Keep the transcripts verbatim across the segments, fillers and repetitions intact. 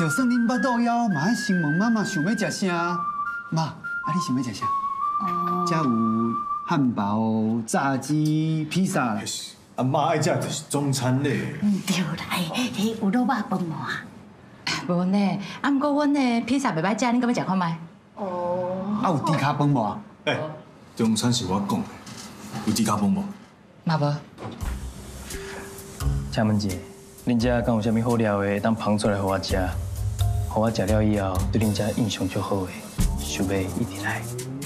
算恁巴肚枵，嘛爱先问妈妈想要食啥。妈，啊你想要食啥？哦，遮有汉堡、炸鸡、披萨。 阿妈爱食就是中餐嘞。 唔对啦，迄有肉肉饭无啊？ 无呢，啊，毋过阮的披萨袂歹食，恁敢要食看卖？ 哦。啊有猪脚饭无？ 哎，中餐是我讲的，有猪脚饭无？ 嘛无。 请问姐，恁遮敢有啥物好料的，当捧出来互我食？互我食了以后，对恁遮印象足好的，想要一直来。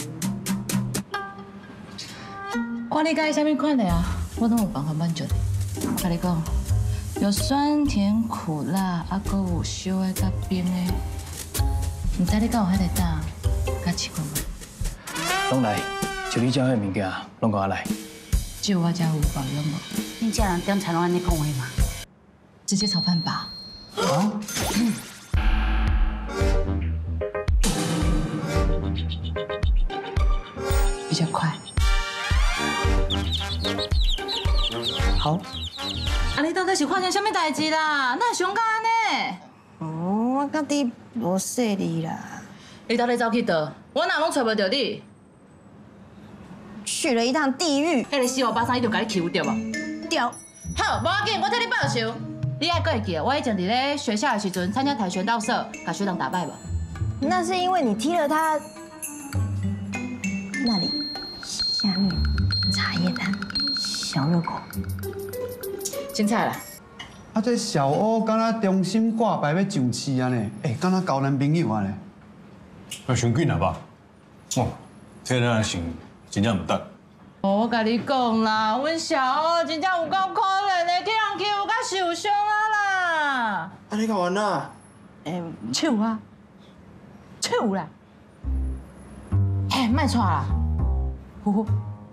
看你介意啥物款的啊，我拢有办法满足你。我甲你讲，有酸甜苦辣，啊，搁有烧的甲冰的，唔知你敢有迄个胆，甲试过无？ 拢来，就你遮迄物件，拢甲我来。 只有我遮有保养无？ 你家人点菜拢安尼讲话嘛？ 直接炒饭吧。 啊？ 比较快。 好。 啊，你到底是发生什么代志啦？哪会伤到安尼？ 哦，我甲你无说你啦。 你到底走去倒？我哪拢找不到你？ 去了一趟地狱。 迄个四五八三，伊就甲你欺负对无？ 对。 好，无要紧，我替你报仇。你还会记得我以前伫咧学校的时阵参加跆拳道社，把学长打败无？ 那是因为你踢了他那里下面茶叶蛋小热狗。 凊彩啦。 啊，这小欧敢若忠心挂牌要上市啊呢？哎，敢若交男朋友啊呢？ 啊，伤紧啊吧？哦，这咱想真正唔得。 哦，我甲你讲啦，阮小欧真正有够可怜的，去人欺负甲受伤啊啦。 啊，你搞完啦？ 诶，手啊，手啦。哎，莫错啦，呼呼。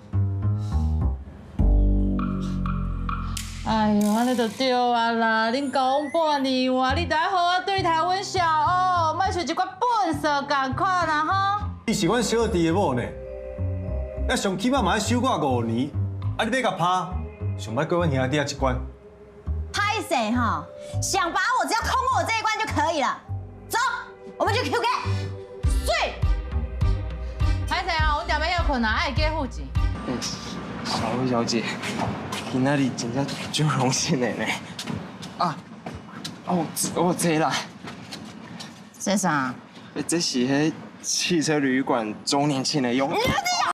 哎呦，安尼就对啊啦！恁交往半年哇，你得好好对待阮小欧，莫像一寡笨蛇共款啦吼。 伊是阮小弟的某呢，那上起码嘛要守我五年，啊你要甲拍，上摆过阮兄弟啊一关。 拍谁哈？想把我只要通过我这一关就可以了。走，我们去 Q K。睡。 歹势啊，阮店要休困啊，爱记付钱。 嗯，小薇小姐，你那里真正就荣幸的呢。啊，哦，我这啦。 这啥？ 这是迄汽车旅馆周年庆的用。